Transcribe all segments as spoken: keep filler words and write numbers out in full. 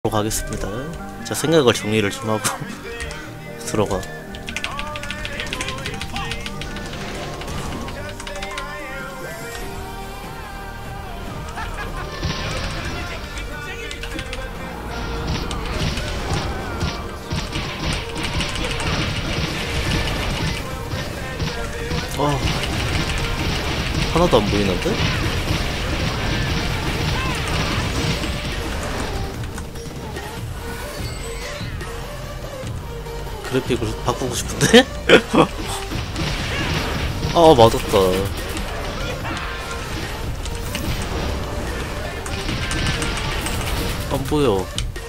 가겠습니다. 자, 생각을 정리를 좀 하고 들어가. 아, 하나도 안 보이는데? 그래픽을 바꾸고 싶은데? 아, 맞았다. 안 보여.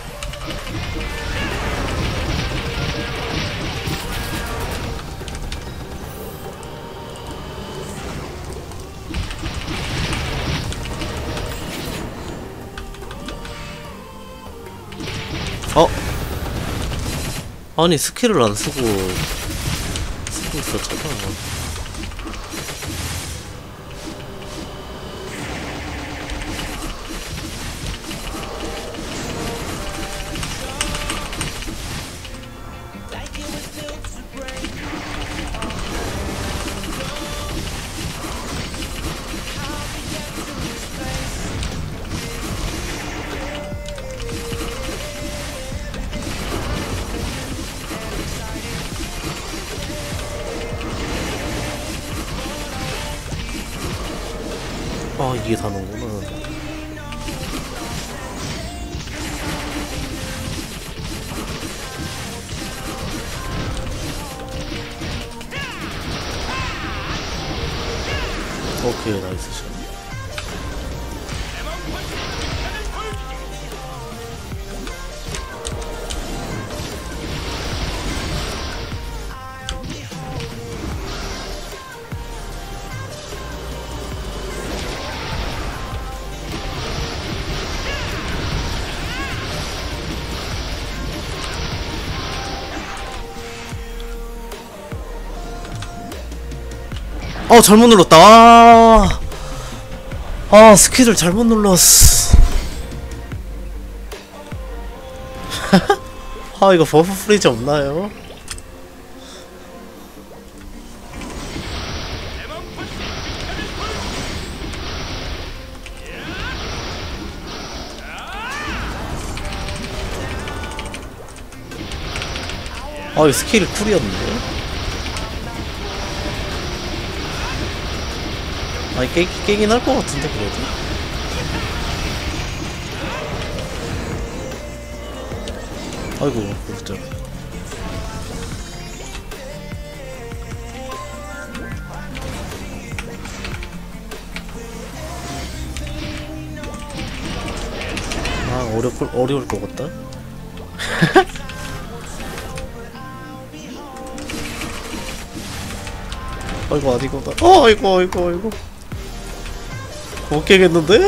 어? 아니, 스킬을 안 쓰고 쓰고 있었잖아. 아, 이게 다는구나. 오케이, 나이스 샷. 어, 잘못 눌렀다. 아, 아 스킬을 잘못 눌렀어. 아, 이거 버프 프리즈 없나요? 아, 이 스킬이 쿨이었는데? 아니, 깨, 깨긴 할 것 같은데, 그래도? 아이고, 그렇죠. 아, 어려, 어려울 것 같다? 아이고, 아니구나. 어, 아이고, 아이고, 아이고. 못 깨겠는데?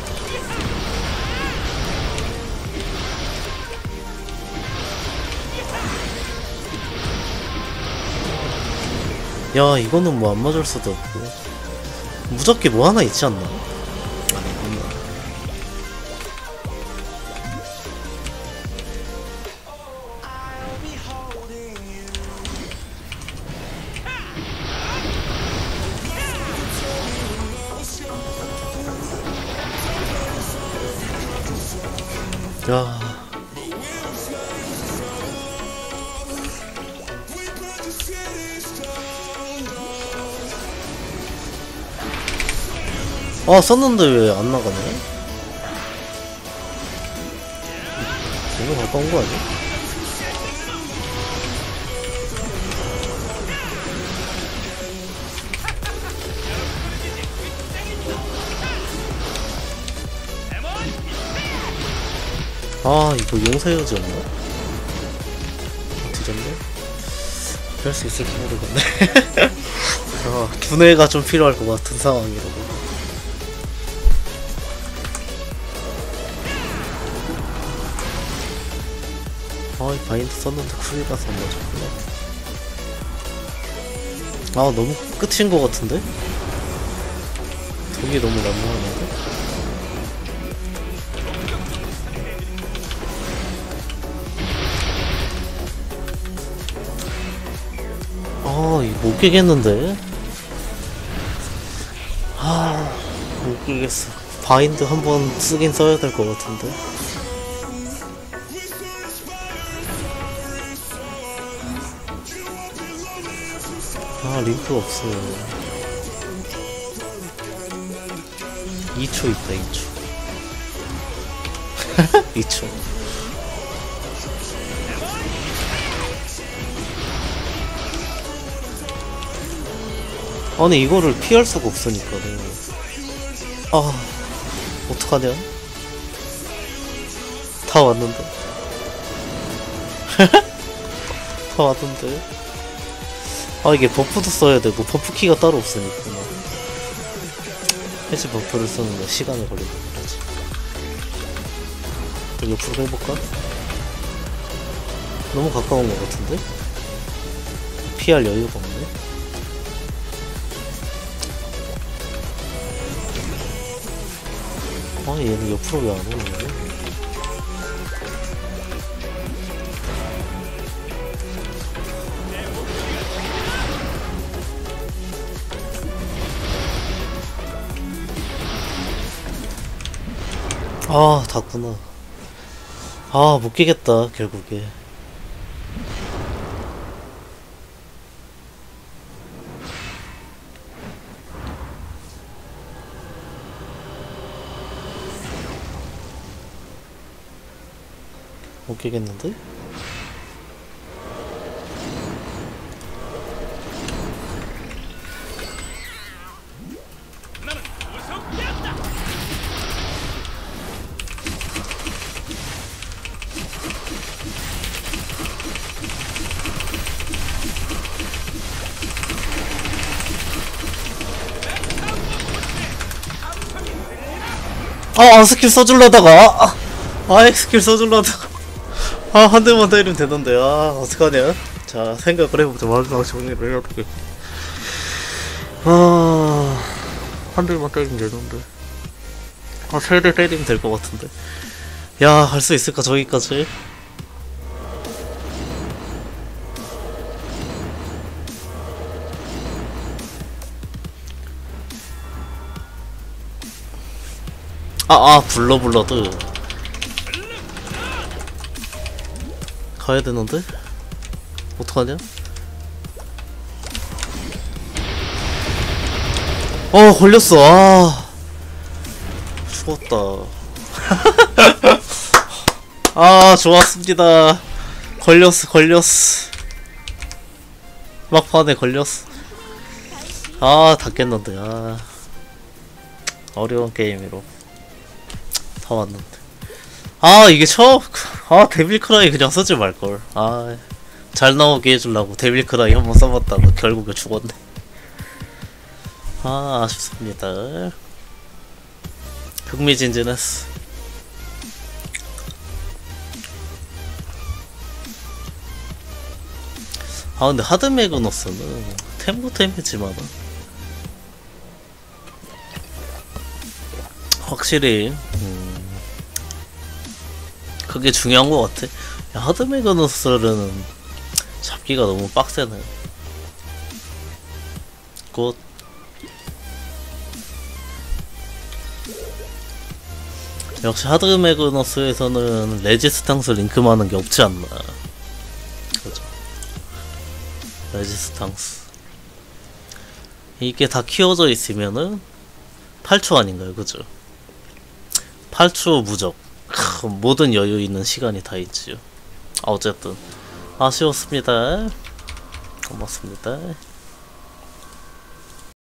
야, 이거는 뭐 안 맞을 수도 없고. 무적기 뭐 하나 있지 않나? 아니구나. 야. 아, 썼는데 왜 안 나가네? 너무 가까운 거 아니야? 아, 이거 용사여지였나? 아, 뒤졌네? 할 수 있을지 모르겠네. 아, 두뇌가 좀 필요할 것 같은 상황이라고. 아, 이 바인드 썼는데 쿨이라서 안 맞았구나. 아, 너무 끝인 것 같은데? 독이 너무 난무하는데? 아 이거 못 깨겠는데? 아 못 깨겠어. 바인드 한번 쓰긴 써야 될 것 같은데. 아 링크가 없어요. 이 초 있다. 이 초. 이 초. 아니 이거를 피할 수가 없으니까는. 아 어떡하냐. 다 왔는데. 다 왔는데. 아 이게 버프도 써야 되고 버프키가 따로 없으니까 해지 버프를 쓰는데 시간이 걸리는 거지. 좀 옆으로 해볼까? 너무 가까운 것 같은데? 피할 여유가 없네. 아 얘는 옆으로 왜 안 오는 거야? 아 닿구나. 아 못 깨겠다 결국에. 못 깨겠는데? 아 스킬 써줄라다가 아, 아 스킬 써줄라다가 아 한 대만 때리면 되던데. 아 어떡하냐. 자 생각을 해보자. 마지막 정리를 해볼게. 아 한 대만 때리면 되던데. 아 세 대 때리면 될 것 같은데. 야 갈 수 있을까 저기까지. 아아 블러블러드 가야 되는데? 어떡하냐? 어 걸렸어. 아 죽었다. 아 좋았습니다. 걸렸어 걸렸어. 막판에 걸렸어. 아 닿겠는데. 아 어려운 게임이로 다 왔는데. 아 이게 처음. 아 데빌크라이 그냥 쓰지 말걸. 아 잘 나오게 해주려고 데빌크라이 한번 써봤다가 결국에 죽었네. 아 아쉽습니다. 흥미진진했어. 아 근데 하드매그너스는 템포 템이지만은 확실히 음 그게 중요한 것 같아. 야, 하드매그너스는 잡기가 너무 빡세네. 굿. 역시 하드매그너스에서는 레지스탕스 링크만한 게 없지 않나. 그죠. 레지스탕스 이게 다 키워져 있으면은 팔 초 아닌가요? 그죠? 팔 초 무적. 크, 모든 여유 있는 시간이 다 있지요. 아, 어쨌든 아쉬웠습니다. 고맙습니다.